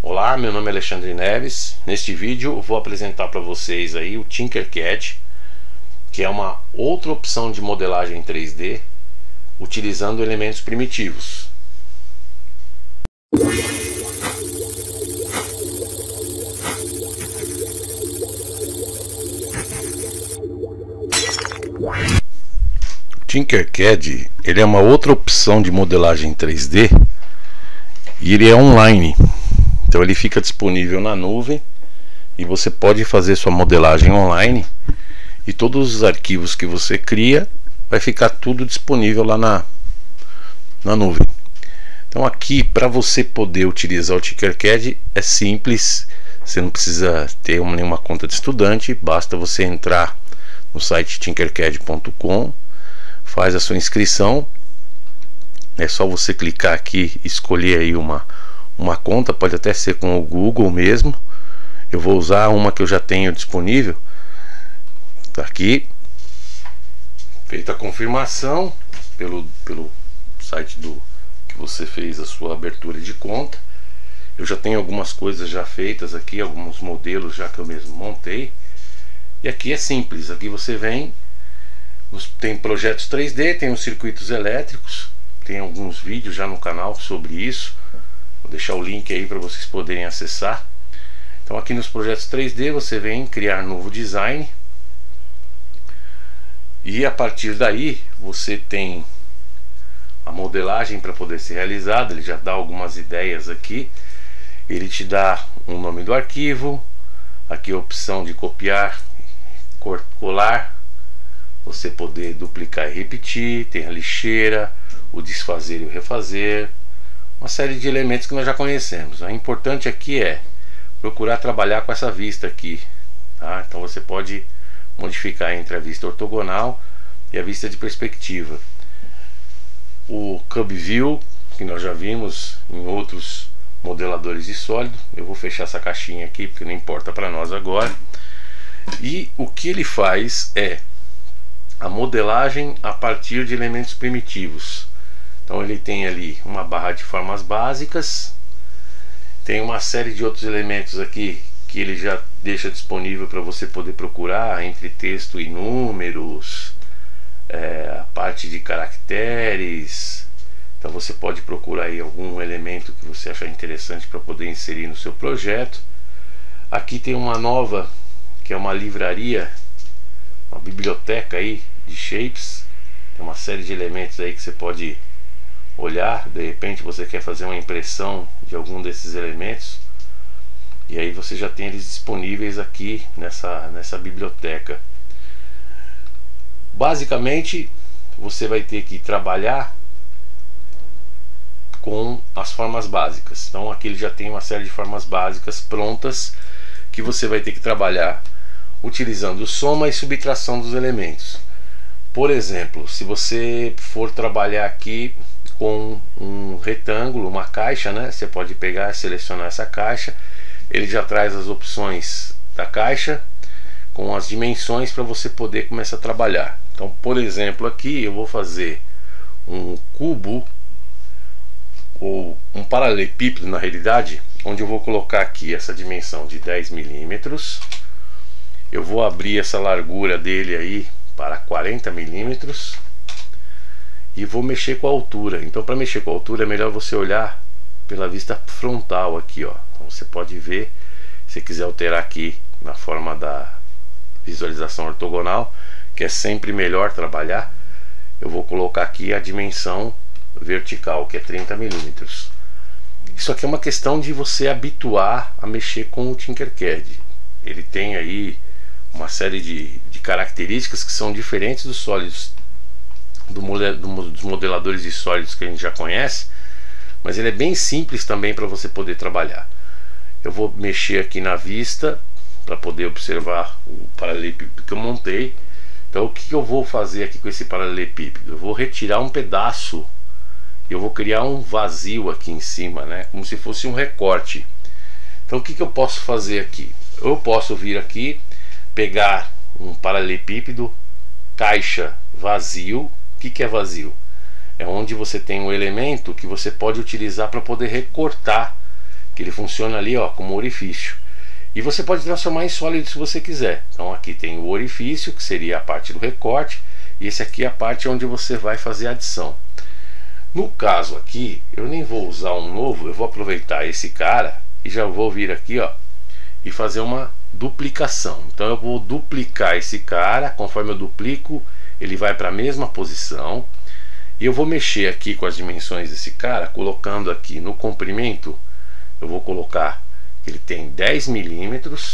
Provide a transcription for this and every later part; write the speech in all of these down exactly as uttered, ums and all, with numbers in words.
Olá, meu nome é Alexandre Neves. Neste vídeo eu vou apresentar para vocês aí o Tinkercad, que é uma outra opção de modelagem três D utilizando elementos primitivos. O Tinkercad, ele é uma outra opção de modelagem três D e ele é online. Então ele fica disponível na nuvem e você pode fazer sua modelagem online e todos os arquivos que você cria vai ficar tudo disponível lá na, na nuvem. Então aqui, para você poder utilizar o Tinkercad, é simples, você não precisa ter uma, nenhuma conta de estudante, basta você entrar no site tinkercad ponto com, faz a sua inscrição, é só você clicar aqui e escolher aí uma uma conta, pode até ser com o Google mesmo. Eu vou usar uma que eu já tenho disponível. Tá aqui, feita a confirmação pelo, pelo site do que você fez a sua abertura de conta. Eu já tenho algumas coisas já feitas aqui, alguns modelos já que eu mesmo montei. E aqui é simples, aqui você vem, tem projetos três D, tem os circuitos elétricos, tem alguns vídeos já no canal sobre isso. Vou deixar o link aí para vocês poderem acessar. Então aqui nos projetos três D você vem criar novo design e a partir daí você tem a modelagem para poder ser realizada. Ele já dá algumas ideias aqui, ele te dá um nome do arquivo, aqui a opção de copiar, colar, você poder duplicar e repetir, tem a lixeira, o desfazer e o refazer, uma série de elementos que nós já conhecemos. O importante aqui é procurar trabalhar com essa vista aqui, tá? Então você pode modificar entre a vista ortogonal e a vista de perspectiva. O Cube View, que nós já vimos em outros modeladores de sólido, eu vou fechar essa caixinha aqui porque não importa para nós agora. E o que ele faz é a modelagem a partir de elementos primitivos. Então ele tem ali uma barra de formas básicas, tem uma série de outros elementos aqui que ele já deixa disponível para você poder procurar entre texto e números, é, a parte de caracteres. Então você pode procurar aí algum elemento que você achar interessante para poder inserir no seu projeto. Aqui tem uma nova, que é uma livraria, uma biblioteca aí de shapes, tem uma série de elementos aí que você pode olhar. De repente você quer fazer uma impressão de algum desses elementos e aí você já tem eles disponíveis aqui nessa, nessa biblioteca. Basicamente você vai ter que trabalhar com as formas básicas. Então aqui ele já tem uma série de formas básicas prontas que você vai ter que trabalhar utilizando soma e subtração dos elementos. Por exemplo, se você for trabalhar aqui com um retângulo, uma caixa, né? Você pode pegar e selecionar essa caixa. Ele já traz as opções da caixa com as dimensões para você poder começar a trabalhar. Então, por exemplo, aqui eu vou fazer um cubo ou um paralelepípedo, na realidade, onde eu vou colocar aqui essa dimensão de dez milímetros. Eu vou abrir essa largura dele aí para quarenta milímetros e vou mexer com a altura. Então, para mexer com a altura é melhor você olhar pela vista frontal aqui, ó. Então você pode ver, se quiser alterar aqui na forma da visualização ortogonal, que é sempre melhor trabalhar, eu vou colocar aqui a dimensão vertical, que é trinta milímetros. Isso aqui é uma questão de você habituar a mexer com o Tinkercad. Ele tem aí uma série de, de características que são diferentes dos sólidos, do model, do, dos modeladores de sólidos que a gente já conhece, mas ele é bem simples também para você poder trabalhar. Eu vou mexer aqui na vista para poder observar o paralelepípedo que eu montei. Então o que, que eu vou fazer aqui com esse paralelepípedo? Eu vou retirar um pedaço e eu vou criar um vazio aqui em cima, né? Como se fosse um recorte. Então o que, que eu posso fazer aqui? Eu posso vir aqui, pegar um paralelepípedo, caixa, vazio. O que, que é vazio? É onde você tem um elemento que você pode utilizar para poder recortar que ele funciona ali, ó, como orifício. E você pode transformar em sólido se você quiser. Então aqui tem o orifício, que seria a parte do recorte, e esse aqui é a parte onde você vai fazer a adição. No caso aqui, eu nem vou usar um novo, eu vou aproveitar esse cara e já vou vir aqui, ó, e fazer uma duplicação. Então eu vou duplicar esse cara, conforme eu duplico, ele vai para a mesma posição. E eu vou mexer aqui com as dimensões desse cara, colocando aqui no comprimento, eu vou colocar que ele tem dez milímetros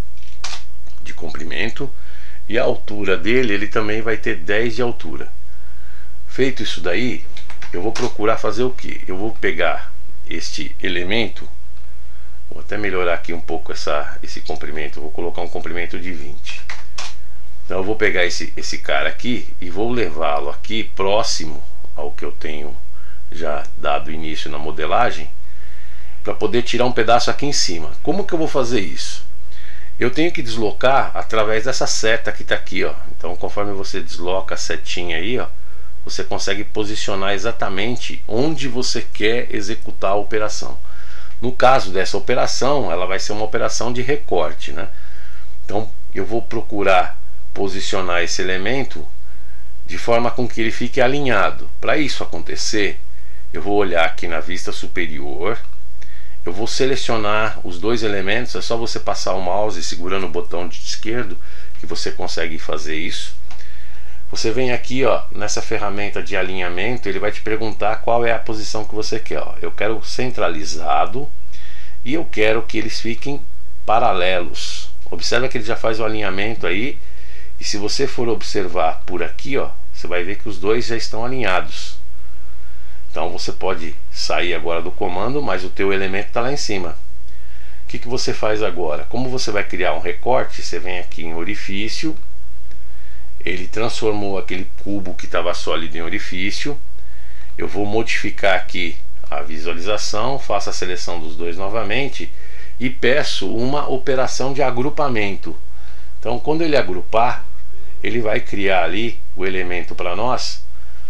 de comprimento, e a altura dele, ele também vai ter dez de altura. Feito isso daí, eu vou procurar fazer o que? Eu vou pegar este elemento, vou até melhorar aqui um pouco essa, esse comprimento, vou colocar um comprimento de vinte. Então eu vou pegar esse, esse cara aqui e vou levá-lo aqui próximo ao que eu tenho já dado início na modelagem, para poder tirar um pedaço aqui em cima. Como que eu vou fazer isso? Eu tenho que deslocar através dessa seta que está aqui, ó. Então conforme você desloca a setinha aí, ó, você consegue posicionar exatamente onde você quer executar a operação. No caso dessa operação, ela vai ser uma operação de recorte, né? Então eu vou procurar posicionar esse elemento de forma com que ele fique alinhado. Para isso acontecer, eu vou olhar aqui na vista superior, eu vou selecionar os dois elementos. É só você passar o mouse segurando o botão de esquerdo que você consegue fazer isso. Você vem aqui, ó, nessa ferramenta de alinhamento, ele vai te perguntar qual é a posição que você quer, ó. Eu quero centralizado e eu quero que eles fiquem paralelos. Observa que ele já faz o alinhamento aí, e se você for observar por aqui, ó, você vai ver que os dois já estão alinhados. Então você pode sair agora do comando, mas o teu elemento está lá em cima. O que, que você faz agora? Como você vai criar um recorte, você vem aqui em orifício, ele transformou aquele cubo que estava sólido em orifício. Eu vou modificar aqui a visualização, faço a seleção dos dois novamente e peço uma operação de agrupamento. Então quando ele agrupar, ele vai criar ali o elemento para nós,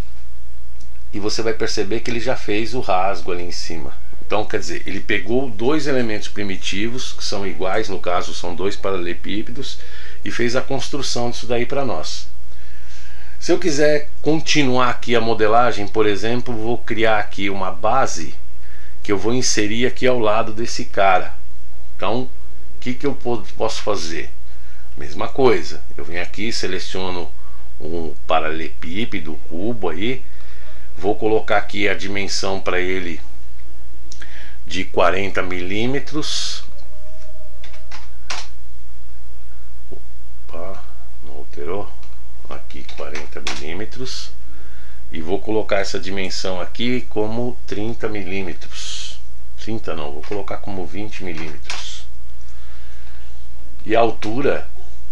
e você vai perceber que ele já fez o rasgo ali em cima. Então quer dizer, ele pegou dois elementos primitivos que são iguais, no caso são dois paralelepípedos, e fez a construção disso daí para nós. Se eu quiser continuar aqui a modelagem, por exemplo, vou criar aqui uma base que eu vou inserir aqui ao lado desse cara. Então o que, que eu posso fazer? Mesma coisa, eu venho aqui, seleciono um paralelepípedo, cubo aí, vou colocar aqui a dimensão para ele de quarenta milímetros. Opa, não alterou. Aqui quarenta milímetros. E vou colocar essa dimensão aqui como trinta milímetros. trinta não, vou colocar como vinte milímetros. E a altura,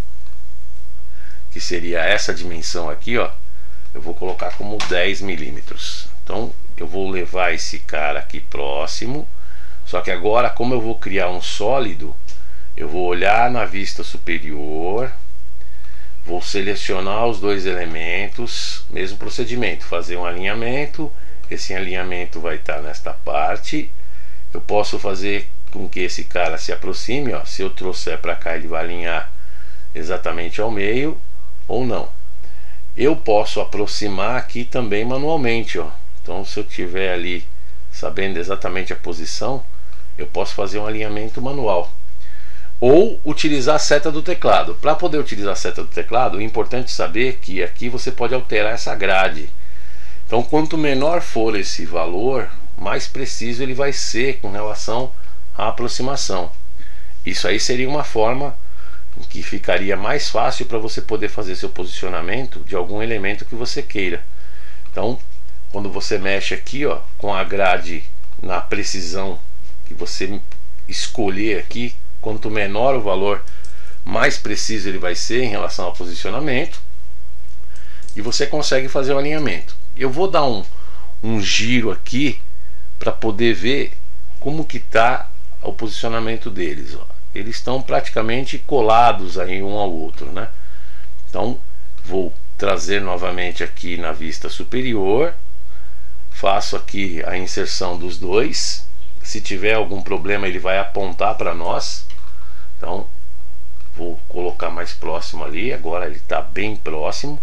que seria essa dimensão aqui, ó, eu vou colocar como dez milímetros. Então eu vou levar esse cara aqui próximo. Só que agora, como eu vou criar um sólido, eu vou olhar na vista superior, vou selecionar os dois elementos, mesmo procedimento, fazer um alinhamento. Esse alinhamento vai estar nesta parte. Eu posso fazer com que esse cara se aproxime, ó. Se eu trouxer para cá, ele vai alinhar exatamente ao meio, ou não. Eu posso aproximar aqui também manualmente, ó. Então se eu tiver ali sabendo exatamente a posição, eu posso fazer um alinhamento manual, ou utilizar a seta do teclado. Para poder utilizar a seta do teclado, é importante saber que aqui você pode alterar essa grade. Então quanto menor for esse valor, mais preciso ele vai ser com relação à aproximação. Isso aí seria uma forma que ficaria mais fácil para você poder fazer seu posicionamento de algum elemento que você queira. Então quando você mexe aqui, ó, com a grade na precisão que você escolher aqui, quanto menor o valor, mais preciso ele vai ser em relação ao posicionamento, e você consegue fazer o alinhamento. Eu vou dar um, um giro aqui para poder ver como que está o posicionamento deles, ó. Eles estão praticamente colados aí um ao outro, né? Então vou trazer novamente aqui na vista superior, faço aqui a inserção dos dois, se tiver algum problema ele vai apontar para nós. Então vou colocar mais próximo ali, agora ele está bem próximo.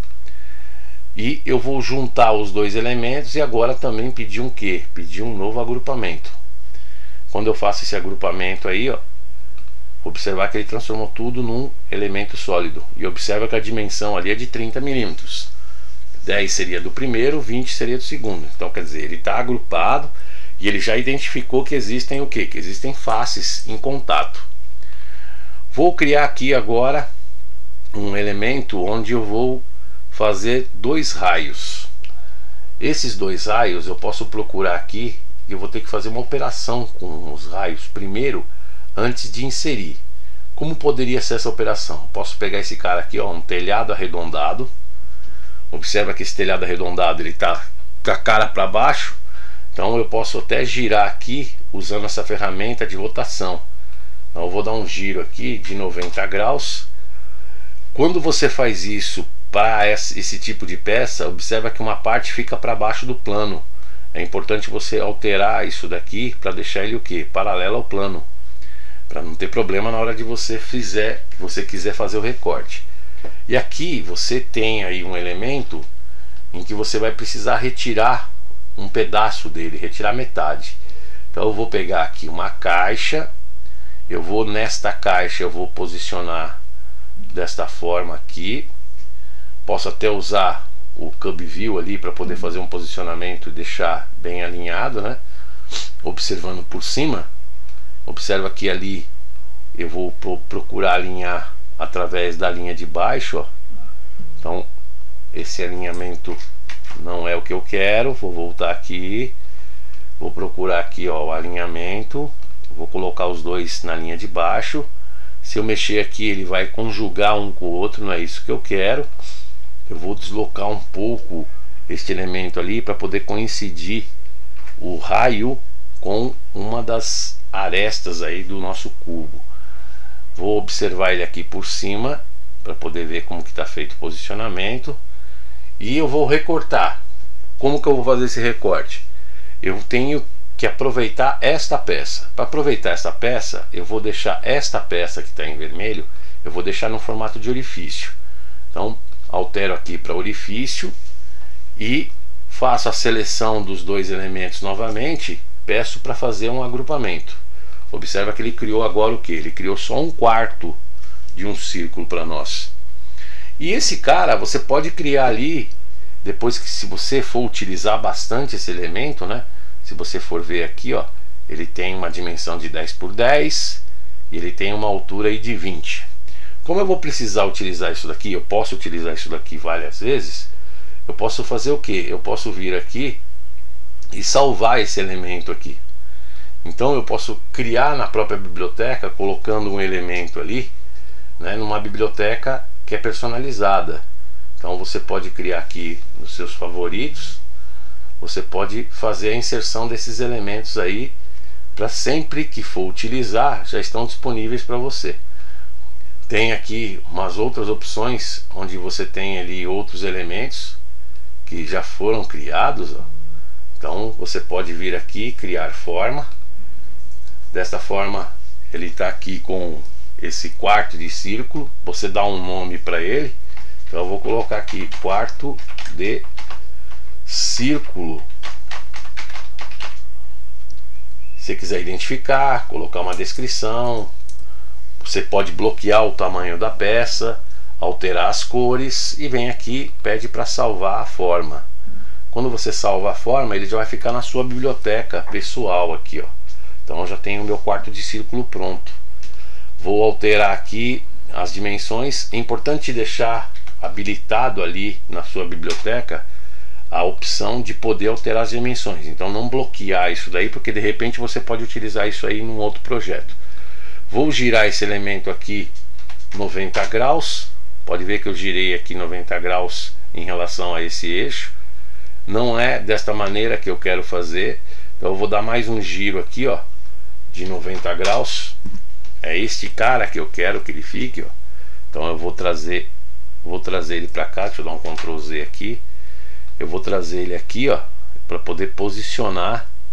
E eu vou juntar os dois elementos e agora também pedir um quê? Pedir um novo agrupamento. Quando eu faço esse agrupamento aí, ó, observar que ele transformou tudo num elemento sólido. E observa que a dimensão ali é de trinta milímetros. dez seria do primeiro, vinte seria do segundo. Então quer dizer, ele está agrupado e ele já identificou que existem o quê? Que existem faces em contato. Vou criar aqui agora um elemento onde eu vou fazer dois raios. Esses dois raios eu posso procurar aqui e eu vou ter que fazer uma operação com os raios primeiro, antes de inserir. Como poderia ser essa operação? Posso pegar esse cara aqui, ó, um telhado arredondado. Observa que esse telhado arredondado ele está com a cara para baixo. Então eu posso até girar aqui usando essa ferramenta de rotação. Então eu vou dar um giro aqui de noventa graus. Quando você faz isso para esse tipo de peça, observa que uma parte fica para baixo do plano. É importante você alterar isso daqui para deixar ele o que? Paralelo ao plano, para não ter problema na hora de você fizer, que você quiser fazer o recorte. E aqui você tem aí um elemento em que você vai precisar retirar um pedaço dele, retirar metade. Então eu vou pegar aqui uma caixa, eu vou nesta caixa eu vou posicionar desta forma aqui. Posso até usar o Cube View ali para poder fazer um posicionamento e deixar bem alinhado, né? Observando por cima. Observa que ali eu vou pro procurar alinhar através da linha de baixo, ó. Então esse alinhamento não é o que eu quero. Vou voltar aqui, vou procurar aqui, ó, o alinhamento. Vou colocar os dois na linha de baixo. Se eu mexer aqui ele vai conjugar um com o outro, não é isso que eu quero. Eu vou deslocar um pouco este elemento ali para poder coincidir o raio com uma das arestas aí do nosso cubo. Vou observar ele aqui por cima para poder ver como que está feito o posicionamento. E eu vou recortar. Como que eu vou fazer esse recorte? Eu tenho que aproveitar esta peça. Para aproveitar esta peça, eu vou deixar esta peça que está em vermelho, eu vou deixar no formato de orifício. Então altero aqui para orifício e faço a seleção dos dois elementos novamente. Peço para fazer um agrupamento. Observa que ele criou agora o que? Ele criou só um quarto de um círculo para nós. E esse cara você pode criar ali, depois que, se você for utilizar bastante esse elemento, né? Se você for ver aqui, ó, ele tem uma dimensão de dez por dez e ele tem uma altura aí de vinte. Como eu vou precisar utilizar isso daqui, eu posso utilizar isso daqui várias vezes. Eu posso fazer o que? Eu posso vir aqui e salvar esse elemento aqui. Então eu posso criar na própria biblioteca, colocando um elemento ali, né, numa biblioteca que é personalizada. Então você pode criar aqui nos seus favoritos. Você pode fazer a inserção desses elementos aí, para sempre que for utilizar, já estão disponíveis para você. Tem aqui umas outras opções, onde você tem ali outros elementos que já foram criados, ó. Então você pode vir aqui, criar forma. Desta forma ele está aqui com esse quarto de círculo. Você dá um nome para ele. Então eu vou colocar aqui quarto de círculo. Se você quiser identificar, colocar uma descrição, você pode bloquear o tamanho da peça, alterar as cores e vem aqui, pede para salvar a forma. Quando você salva a forma, ele já vai ficar na sua biblioteca pessoal aqui, ó. Então eu já tenho o meu quarto de círculo pronto. Vou alterar aqui as dimensões. É importante deixar habilitado ali na sua biblioteca a opção de poder alterar as dimensões. Então não bloquear isso daí, porque de repente você pode utilizar isso aí num outro projeto. Vou girar esse elemento aqui noventa graus. Pode ver que eu girei aqui noventa graus em relação a esse eixo. Não é desta maneira que eu quero fazer. Então eu vou dar mais um giro aqui, ó, de noventa graus. É este cara que eu quero que ele fique, ó. Então eu vou trazer vou trazer ele para cá. Deixa eu dar um control Z aqui. Eu vou trazer ele aqui, ó, para poder posicionar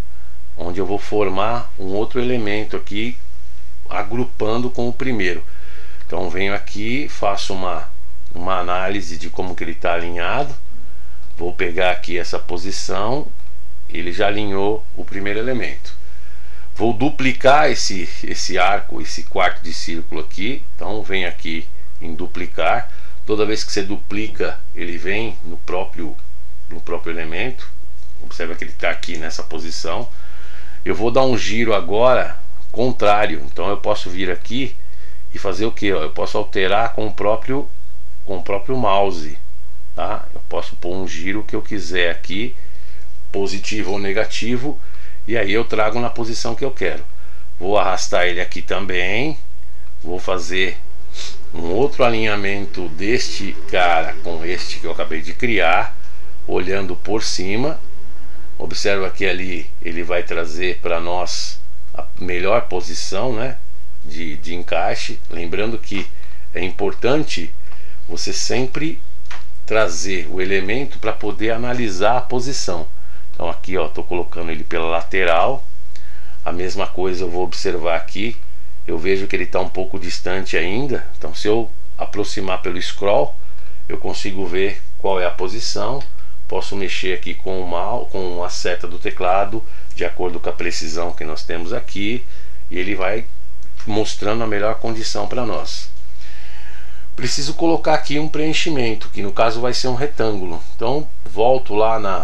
onde eu vou formar um outro elemento aqui, agrupando com o primeiro. Então venho aqui, faço uma, uma análise de como que ele está alinhado. Vou pegar aqui essa posição, ele já alinhou o primeiro elemento. Vou duplicar esse, esse arco, esse quarto de círculo aqui. Então venho aqui em duplicar. Toda vez que você duplica, ele vem no próprio, no próprio elemento. Observa que ele está aqui nessa posição. Eu vou dar um giro agora contrário. Então eu posso vir aqui e fazer o que? Eu posso alterar com o próprio, com o próprio mouse. Tá? Eu posso pôr um giro que eu quiser aqui, positivo ou negativo, e aí eu trago na posição que eu quero. Vou arrastar ele aqui também. Vou fazer um outro alinhamento deste cara com este que eu acabei de criar, olhando por cima. Observa que ali ele vai trazer para nós a melhor posição, né, de, de encaixe. Lembrando que é importante você sempre trazer o elemento para poder analisar a posição. Então aqui ó, estou colocando ele pela lateral. A mesma coisa eu vou observar aqui. Eu vejo que ele está um pouco distante ainda. Então se eu aproximar pelo scroll, eu consigo ver qual é a posição. Posso mexer aqui com, o mal, com a seta do teclado, de acordo com a precisão que nós temos aqui, e ele vai mostrando a melhor condição para nós. Preciso colocar aqui um preenchimento, que no caso vai ser um retângulo. Então volto lá na,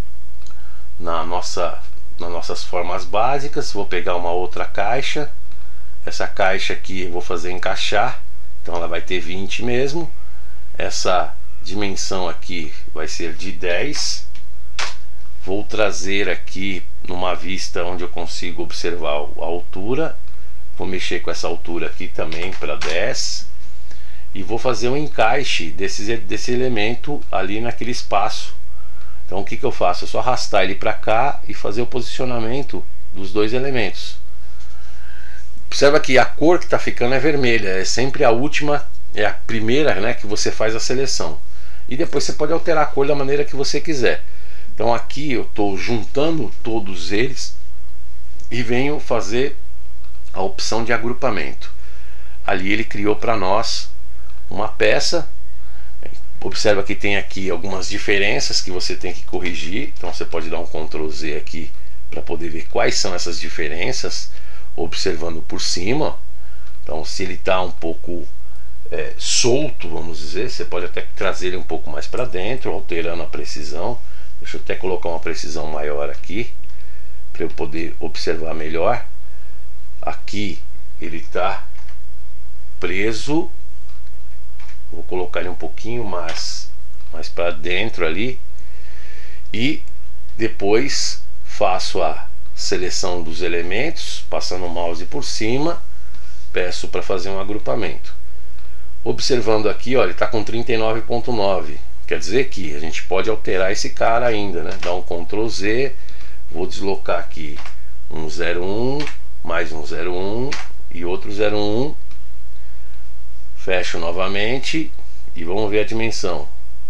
na nossa, nas nossas formas básicas. Vou pegar uma outra caixa. Essa caixa aqui eu vou fazer encaixar. Então ela vai ter vinte mesmo. Essa dimensão aqui vai ser de dez. Vou trazer aqui numa vista onde eu consigo observar a altura. Vou mexer com essa altura aqui também para dez. E vou fazer um encaixe desse, desse elemento ali naquele espaço. Então o que, que eu faço? É só arrastar ele para cá e fazer o posicionamento dos dois elementos. Observa que a cor que está ficando é vermelha. É sempre a última, é a primeira, né, que você faz a seleção. E depois você pode alterar a cor da maneira que você quiser. Então aqui eu estou juntando todos eles e venho fazer a opção de agrupamento. Ali ele criou para nós uma peça. Observa que tem aqui algumas diferenças que você tem que corrigir. Então você pode dar um control Z aqui para poder ver quais são essas diferenças, observando por cima. Então se ele está um pouco é, solto, vamos dizer, você pode até trazer ele um pouco mais para dentro, alterando a precisão. Deixa eu até colocar uma precisão maior aqui para eu poder observar melhor. Aqui ele está preso. Vou colocar ele um pouquinho mais, mais para dentro ali. E depois faço a seleção dos elementos, passando o mouse por cima. Peço para fazer um agrupamento. Observando aqui, ó, ele está com trinta e nove ponto nove. Quer dizer que a gente pode alterar esse cara ainda, né? Dá um control Z. Vou deslocar aqui um zero um, mais um zero um e outro zero um. Fecho novamente e vamos ver a dimensão.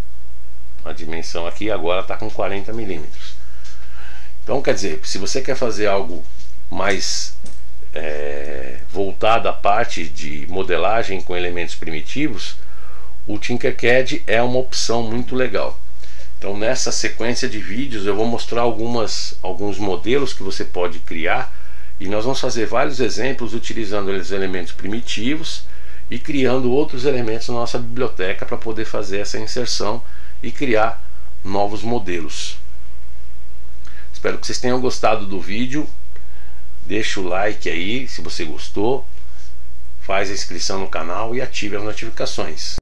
A dimensão aqui agora está com quarenta milímetros. Então quer dizer, se você quer fazer algo mais é, voltado à parte de modelagem com elementos primitivos, o Tinkercad é uma opção muito legal. Então nessa sequência de vídeos eu vou mostrar algumas, alguns modelos que você pode criar, e nós vamos fazer vários exemplos utilizando os elementos primitivos e criando outros elementos na nossa biblioteca para poder fazer essa inserção e criar novos modelos. Espero que vocês tenham gostado do vídeo. Deixa o like aí se você gostou, faz a inscrição no canal e ative as notificações.